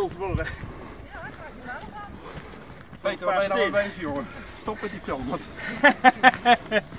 gevild worden. Peter, waar ben je nou mee bezig, jongen? Stop met die film.